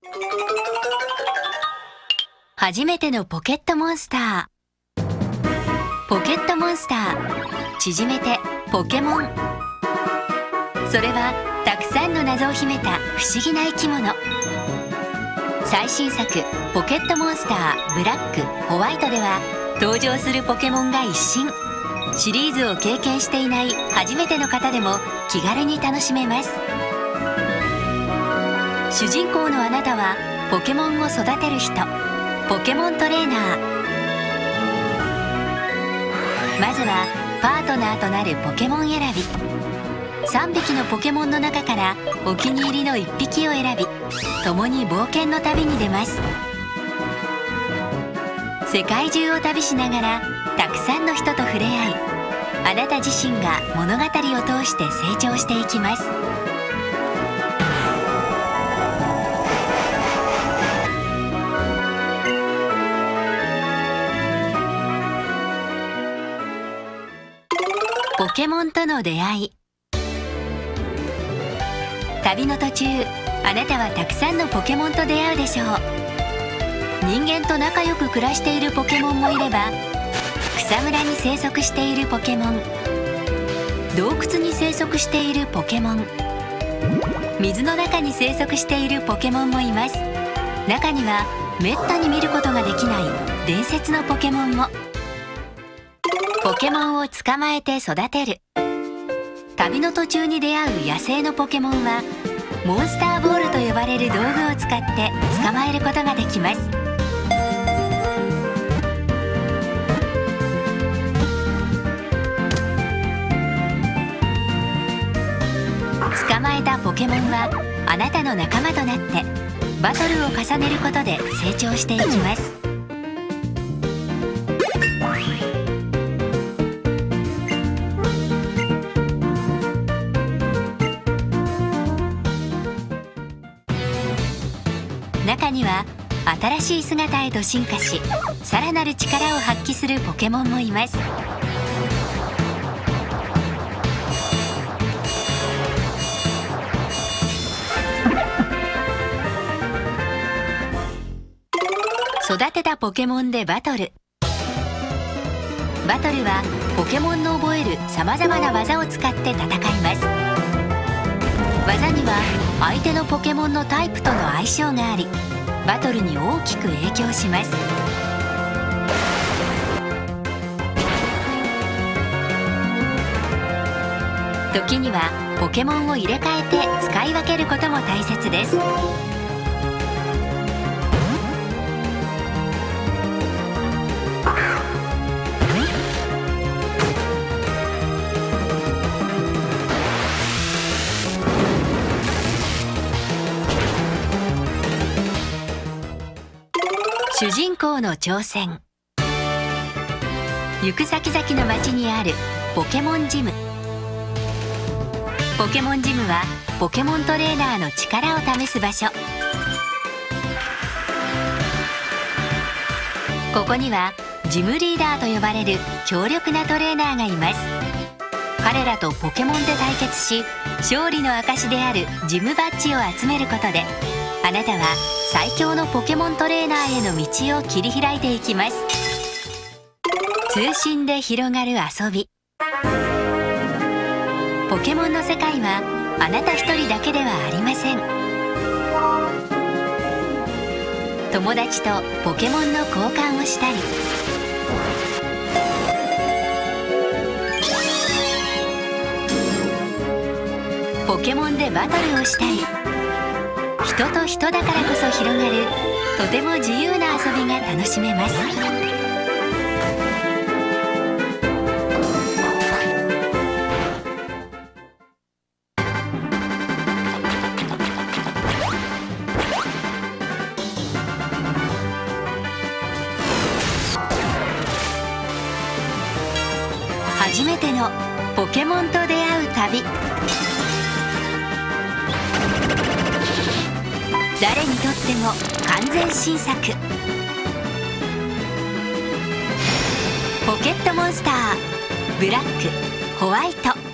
初めてのポケットモンスター。ポケットモンスター、縮めてポケモン。それはたくさんの謎を秘めた不思議な生き物。最新作「ポケットモンスターブラック・ホワイト」では登場するポケモンが一新。シリーズを経験していない初めての方でも気軽に楽しめます。主人公のあなたはポケモンを育てる人、ポケモントレーナー。まずはパートナーとなるポケモン選び。3匹のポケモンの中からお気に入りの1匹を選び、共に冒険の旅に出ます。世界中を旅しながらたくさんの人と触れ合い、あなた自身が物語を通して成長していきます。ポケモンとの出会い。旅の途中、あなたはたくさんのポケモンと出会うでしょう。人間と仲良く暮らしているポケモンもいれば、草むらに生息しているポケモン、洞窟に生息しているポケモン、水の中に生息しているポケモンもいます。中にはめったに見ることができない伝説のポケモンも。ポケモンを捕まえて育てる。旅の途中に出会う野生のポケモンはモンスターボールと呼ばれる道具を使って捕まえることができます。捕まえたポケモンはあなたの仲間となってバトルを重ねることで成長していきます。中には新しい姿へと進化し、さらなる力を発揮するポケモンもいます。育てたポケモンでバトル。バトルはポケモンの覚えるさまざまな技を使って戦います。技には相手のポケモンのタイプとの相性があり、バトルに大きく影響します。時にはポケモンを入れ替えて使い分けることも大切です。主人公の挑戦。行く先々の街にあるポケモンジム。ポケモンジムはポケモントレーナーの力を試す場所。ここにはジムリーダーと呼ばれる強力なトレーナーがいます。彼らとポケモンで対決し、勝利の証であるジムバッジを集めることで、あなたは最強のポケモントレーナーへの道を切り開いていきます。通信で広がる遊び。ポケモンの世界はあなた一人だけではありません。友達とポケモンの交換をしたり、ポケモンでバトルをしたり、人と人だからこそ広がるとても自由な遊びが楽しめます。初めてのポケモンと出会う旅。誰にとっても完全新作。ポケットモンスターブラック・ホワイト。